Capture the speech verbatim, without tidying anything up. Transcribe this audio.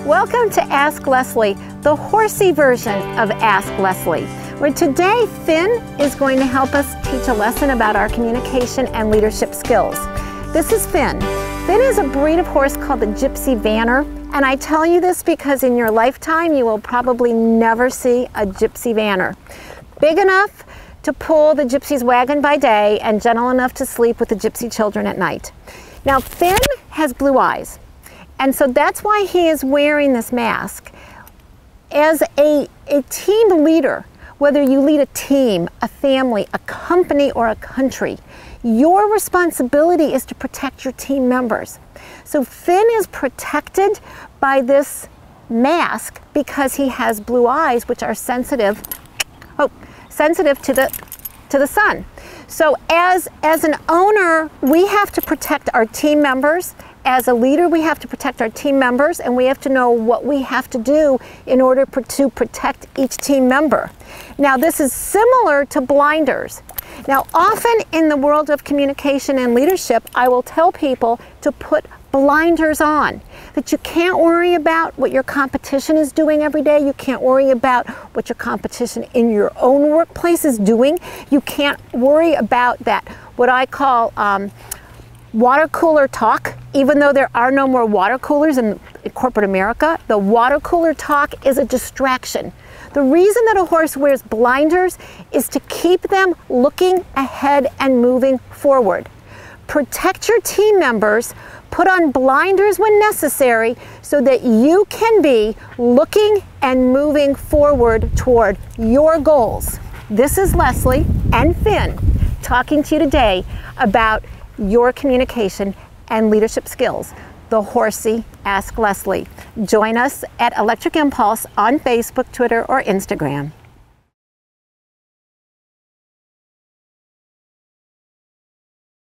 Welcome to Ask Leslie, the horsey version of Ask Leslie, where today Finn is going to help us teach a lesson about our communication and leadership skills. This is Finn. Finn is a breed of horse called the Gypsy Vanner, and I tell you this because in your lifetime you will probably never see a Gypsy Vanner. Big enough to pull the gypsy's wagon by day and gentle enough to sleep with the gypsy children at night. Now Finn has blue eyes. And so that's why he is wearing this mask. As a, a team leader, whether you lead a team, a family, a company, or a country, your responsibility is to protect your team members. So Finn is protected by this mask because he has blue eyes, which are sensitive, oh, sensitive to the, to the sun. So as, as an owner, we have to protect our team members. As a leader, we have to protect our team members, and we have to know what we have to do in order to protect each team member. Now, this is similar to blinders. Now, often in the world of communication and leadership, I will tell people to put blinders on, that you can't worry about what your competition is doing every day. You can't worry about what your competition in your own workplace is doing. You can't worry about that, what I call um, water cooler talk. Even though there are no more water coolers in corporate America, the water cooler talk is a distraction. The reason that a horse wears blinders is to keep them looking ahead and moving forward. Protect your team members, put on blinders when necessary so that you can be looking and moving forward toward your goals. This is Leslie and Finn talking to you today about your communication and leadership skills, the horsey Ask Leslie. Join us at Electric Impulse on Facebook, Twitter, or Instagram.